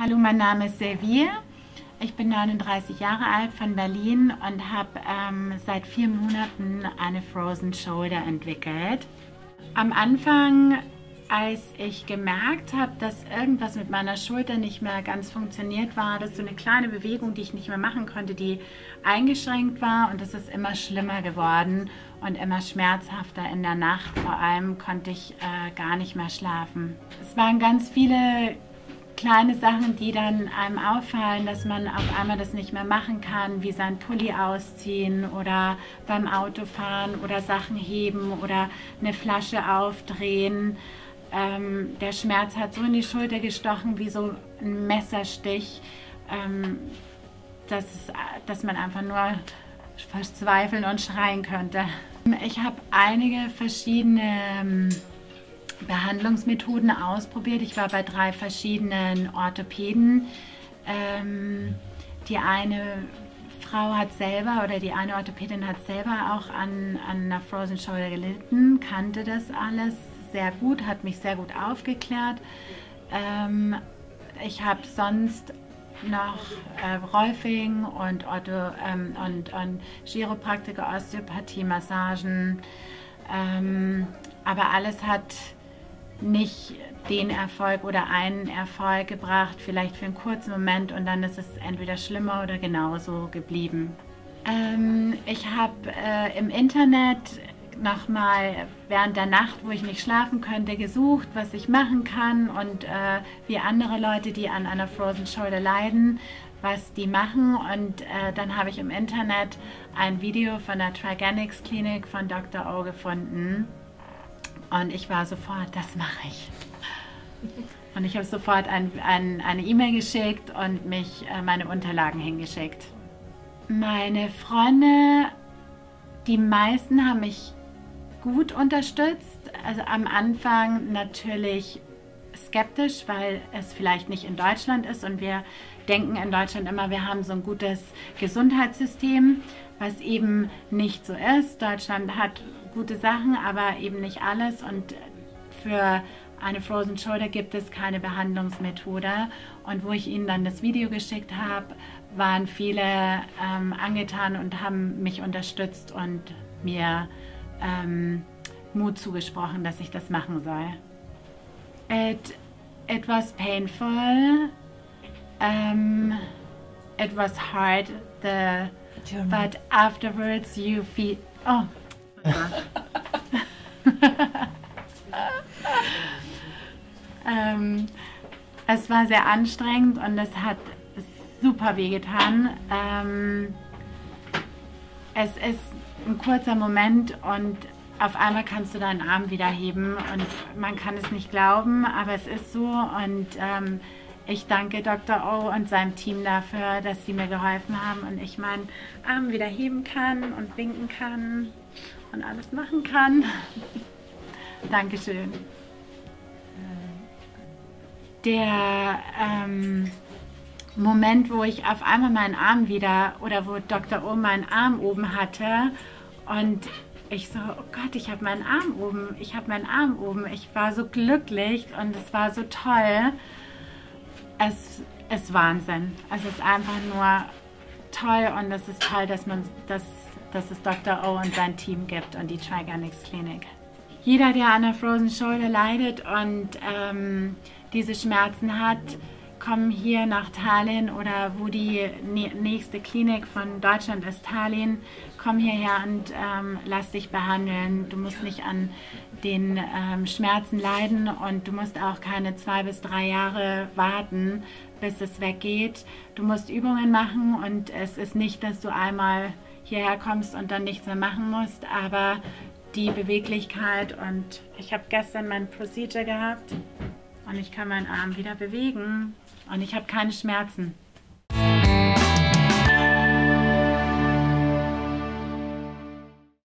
Hallo, mein Name ist Silvia. Ich bin 39 Jahre alt, von Berlin und habe seit 4 Monaten eine Frozen Shoulder entwickelt. Am Anfang, als ich gemerkt habe, dass irgendwas mit meiner Schulter nicht mehr ganz funktioniert, war das so eine kleine Bewegung, die ich nicht mehr machen konnte, die eingeschränkt war, und das ist immer schlimmer geworden und immer schmerzhafter in der Nacht. Vor allem konnte ich gar nicht mehr schlafen. Es waren ganz viele kleine Sachen, die dann einem auffallen, dass man auf einmal das nicht mehr machen kann, wie sein Pulli ausziehen oder beim Autofahren oder Sachen heben oder eine Flasche aufdrehen. Der Schmerz hat so in die Schulter gestochen wie so ein Messerstich, dass man einfach nur verzweifeln und schreien könnte. Ich habe einige verschiedene Behandlungsmethoden ausprobiert. Ich war bei 3 verschiedenen Orthopäden. Die eine Frau hat selber, oder die eine Orthopädin hat selber auch an einer Frozen Shoulder gelitten, kannte das alles sehr gut, hat mich sehr gut aufgeklärt. Ich habe sonst noch Rolfing und Chiropraktiker, Osteopathie, Massagen, aber alles hat nicht den Erfolg oder einen Erfolg gebracht, vielleicht für einen kurzen Moment, und dann ist es entweder schlimmer oder genauso geblieben. Ich habe im Internet nochmal während der Nacht, wo ich nicht schlafen könnte, gesucht, was ich machen kann und wie andere Leute, die an einer Frozen Shoulder leiden, was die machen, und dann habe ich im Internet ein Video von der Triganics Klinik von Dr. O gefunden. Und ich war sofort, das mache ich. Und ich habe sofort eine E-Mail geschickt und meine Unterlagen hingeschickt. Meine Freunde, die meisten haben mich gut unterstützt. Also am Anfang natürlich skeptisch, weil es vielleicht nicht in Deutschland ist und wir denken in Deutschland immer, wir haben so ein gutes Gesundheitssystem, was eben nicht so ist. Deutschland hat gute Sachen, aber eben nicht alles, und für eine Frozen Shoulder gibt es keine Behandlungsmethode. Und wo ich ihnen dann das Video geschickt habe, waren viele angetan und haben mich unterstützt und mir Mut zugesprochen, dass ich das machen soll. It was painful. It was hard. But afterwards you feel. Oh. Es war sehr anstrengend und es hat super wehgetan. Es ist ein kurzer Moment und auf einmal kannst du deinen Arm wieder heben und man kann es nicht glauben, aber es ist so, und ich danke Dr. O und seinem Team dafür, dass sie mir geholfen haben und ich meinen Arm wieder heben kann und winken kann und alles machen kann. Dankeschön. Der Moment, wo ich auf einmal meinen Arm wieder, oder wo Dr. O meinen Arm oben hatte und ich so, oh Gott, ich habe meinen Arm oben, ich habe meinen Arm oben. Ich war so glücklich und es war so toll. Es ist Wahnsinn. Es ist einfach nur toll, und es ist toll, dass es Dr. O und sein Team gibt und die Triganics Klinik. Jeder, der an der Frozen Shoulder leidet und diese Schmerzen hat, komm hier nach Tallinn, oder wo die nächste Klinik von Deutschland ist, Tallinn. Komm hierher und lass dich behandeln. Du musst nicht an den Schmerzen leiden und du musst auch keine 2 bis 3 Jahre warten, bis es weggeht. Du musst Übungen machen und es ist nicht, dass du einmal hierher kommst und dann nichts mehr machen musst, aber die Beweglichkeit, und ich habe gestern mein Procedure gehabt und ich kann meinen Arm wieder bewegen und ich habe keine Schmerzen.